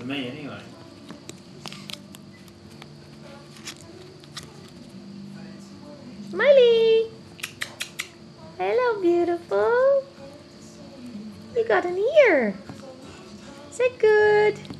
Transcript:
to me anyway. Smiley! Hello, beautiful. You got an ear. Say good.